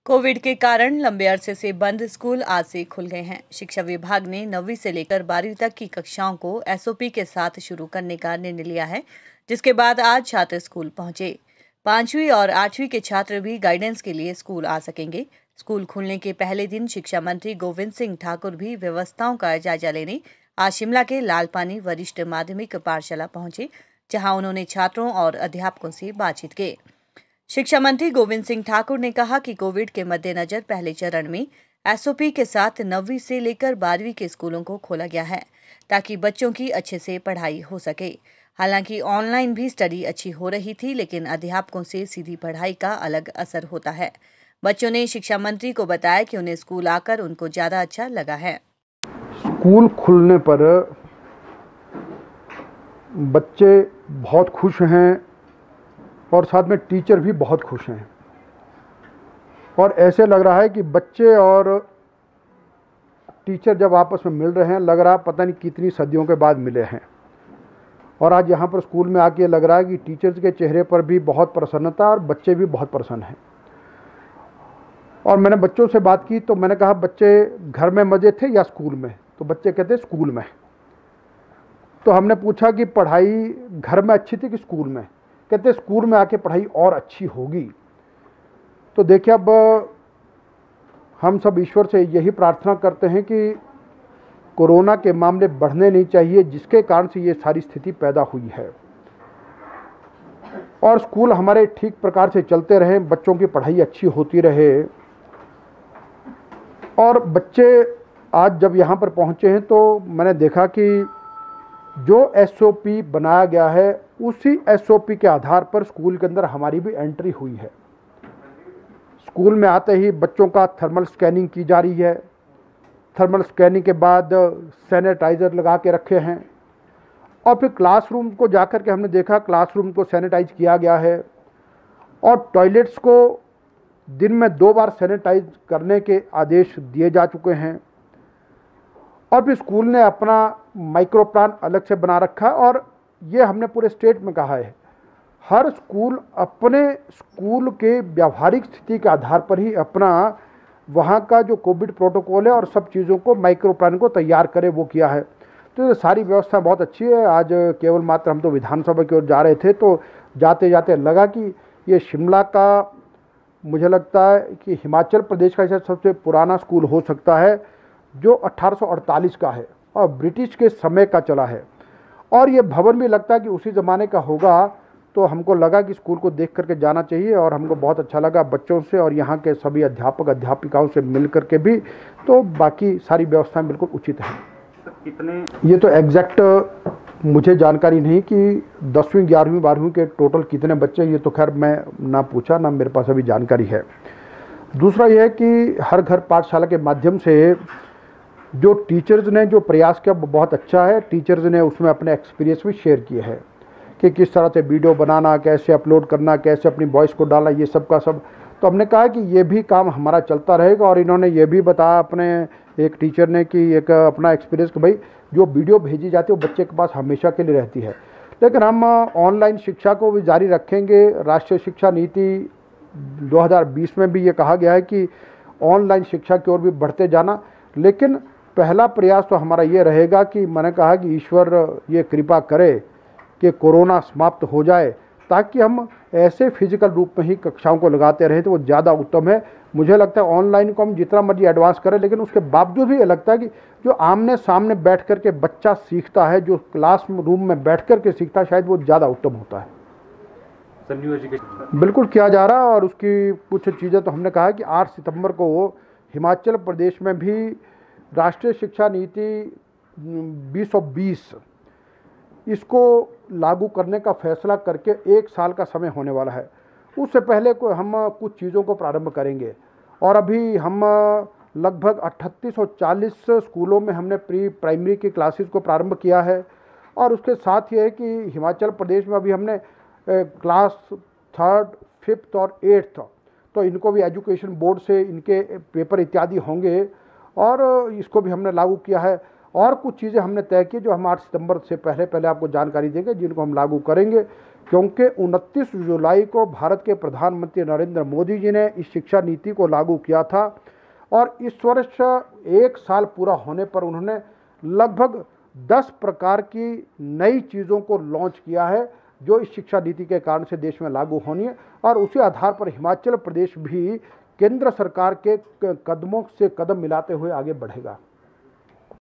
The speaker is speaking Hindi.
कोविड के कारण लंबे अरसे से बंद स्कूल आज से खुल गए हैं। शिक्षा विभाग ने 9वीं से लेकर 12वीं तक की कक्षाओं को एसओपी के साथ शुरू करने का निर्णय लिया है, जिसके बाद आज छात्र स्कूल पहुंचे। 5वीं और 8वीं के छात्र भी गाइडेंस के लिए स्कूल आ सकेंगे। स्कूल खुलने के पहले दिन शिक्षा मंत्री गोविंद सिंह ठाकुर भी व्यवस्थाओं का जायजा लेने आज शिमला के लालपानी वरिष्ठ माध्यमिक पाठशाला पहुंचे, जहां उन्होंने छात्रों और अध्यापकों से बातचीत की। शिक्षा मंत्री गोविंद सिंह ठाकुर ने कहा कि कोविड के मद्देनजर पहले चरण में एसओपी के साथ 9वीं से लेकर 12वीं के स्कूलों को खोला गया है, ताकि बच्चों की अच्छे से पढ़ाई हो सके। हालांकि ऑनलाइन भी स्टडी अच्छी हो रही थी, लेकिन अध्यापकों से सीधी पढ़ाई का अलग असर होता है। बच्चों ने शिक्षा मंत्री को बताया कि उन्हें स्कूल आकर उनको ज्यादा अच्छा लगा है। स्कूल खुलने पर बच्चे बहुत खुश हैं और साथ में टीचर भी बहुत खुश हैं, और ऐसे लग रहा है कि बच्चे और टीचर जब आपस में मिल रहे हैं, लग रहा है पता नहीं कितनी सदियों के बाद मिले हैं। और आज यहाँ पर स्कूल में आके लग रहा है कि टीचर्स के चेहरे पर भी बहुत प्रसन्नता और बच्चे भी बहुत प्रसन्न हैं। और मैंने बच्चों से बात की तो मैंने कहा, बच्चे घर में मज़े थे या स्कूल में? तो बच्चे कहते स्कूल में। तो हमने पूछा कि पढ़ाई घर में अच्छी थी कि स्कूल में? कहते स्कूल में आके पढ़ाई और अच्छी होगी। तो देखिए, अब हम सब ईश्वर से यही प्रार्थना करते हैं कि कोरोना के मामले बढ़ने नहीं चाहिए, जिसके कारण से ये सारी स्थिति पैदा हुई है, और स्कूल हमारे ठीक प्रकार से चलते रहे, बच्चों की पढ़ाई अच्छी होती रहे। और बच्चे आज जब यहाँ पर पहुँचे हैं तो मैंने देखा कि जो एसओपी बनाया गया है, उसी एसओपी के आधार पर स्कूल के अंदर हमारी भी एंट्री हुई है। स्कूल में आते ही बच्चों का थर्मल स्कैनिंग की जा रही है। थर्मल स्कैनिंग के बाद सैनिटाइज़र लगा के रखे हैं, और फिर क्लासरूम को जाकर के हमने देखा, क्लासरूम को सैनिटाइज किया गया है, और टॉयलेट्स को दिन में 2 बार सैनिटाइज करने के आदेश दिए जा चुके हैं। और फिर स्कूल ने अपना माइक्रो प्लान अलग से बना रखा है, और ये हमने पूरे स्टेट में कहा है, हर स्कूल अपने स्कूल के व्यावहारिक स्थिति के आधार पर ही अपना वहाँ का जो कोविड प्रोटोकॉल है और सब चीज़ों को माइक्रो प्लान को तैयार करे, वो किया है। तो ये सारी व्यवस्था बहुत अच्छी है। आज केवल मात्र हम तो विधानसभा की ओर जा रहे थे, तो जाते जाते लगा कि ये शिमला का, मुझे लगता है कि हिमाचल प्रदेश का शायद सबसे पुराना स्कूल हो सकता है, जो 1848 का है और ब्रिटिश के समय का चला है। और ये भवन भी लगता है कि उसी ज़माने का होगा। तो हमको लगा कि स्कूल को देख करके जाना चाहिए, और हमको बहुत अच्छा लगा बच्चों से और यहाँ के सभी अध्यापक अध्यापिकाओं से मिल करके भी। तो बाकी सारी व्यवस्थाएं बिल्कुल उचित हैं। कितने, ये तो एग्जैक्ट मुझे जानकारी नहीं कि 10वीं 11वीं 12वीं के टोटल कितने बच्चे, ये तो खैर मैं ना पूछा, ना मेरे पास अभी जानकारी है। दूसरा यह है कि हर घर पाठशाला के माध्यम से जो टीचर्स ने जो प्रयास किया वो बहुत अच्छा है। टीचर्स ने उसमें अपने एक्सपीरियंस भी शेयर किए हैं कि किस तरह से वीडियो बनाना, कैसे अपलोड करना, कैसे अपनी वॉइस को डालना, ये सब का सब। तो हमने कहा कि ये भी काम हमारा चलता रहेगा। और इन्होंने ये भी बताया, अपने एक टीचर ने, कि एक अपना एक्सपीरियंस कि भाई जो वीडियो भेजी जाती है वो बच्चे के पास हमेशा के लिए रहती है। लेकिन हम ऑनलाइन शिक्षा को भी जारी रखेंगे। राष्ट्रीय शिक्षा नीति 2020 में भी ये कहा गया है कि ऑनलाइन शिक्षा की ओर भी बढ़ते जाना। लेकिन पहला प्रयास तो हमारा ये रहेगा कि मैंने कहा कि ईश्वर ये कृपा करे कि कोरोना समाप्त हो जाए, ताकि हम ऐसे फिजिकल रूप में ही कक्षाओं को लगाते रहें, तो वो ज़्यादा उत्तम है। मुझे लगता है ऑनलाइन को हम जितना मर्जी एडवांस करें, लेकिन उसके बावजूद भी ये लगता है कि जो आमने सामने बैठ कर के बच्चा सीखता है, जो क्लास रूम में बैठ कर के सीखता है, शायद वो ज़्यादा उत्तम होता है। बिल्कुल किया जा रहा है, और उसकी कुछ चीज़ें तो हमने कहा है कि 8 सितंबर को हिमाचल प्रदेश में भी राष्ट्रीय शिक्षा नीति 2020 इसको लागू करने का फैसला करके 1 साल का समय होने वाला है। उससे पहले को हम कुछ चीज़ों को प्रारंभ करेंगे। और अभी हम लगभग 3840 स्कूलों में हमने प्री प्राइमरी की क्लासेस को प्रारंभ किया है। और उसके साथ ये है कि हिमाचल प्रदेश में अभी हमने क्लास 3rd, 5th और 8th, तो इनको भी एजुकेशन बोर्ड से इनके पेपर इत्यादि होंगे, और इसको भी हमने लागू किया है। और कुछ चीज़ें हमने तय की जो हम 8 सितंबर से पहले आपको जानकारी देंगे, जिनको हम लागू करेंगे, क्योंकि 29 जुलाई को भारत के प्रधानमंत्री नरेंद्र मोदी जी ने इस शिक्षा नीति को लागू किया था और इस वर्ष 1 साल पूरा होने पर उन्होंने लगभग 10 प्रकार की नई चीज़ों को लॉन्च किया है जो इस शिक्षा नीति के कारण से देश में लागू होनी है। और उसी आधार पर हिमाचल प्रदेश भी केंद्र सरकार के कदमों से कदम मिलाते हुए आगे बढ़ेगा।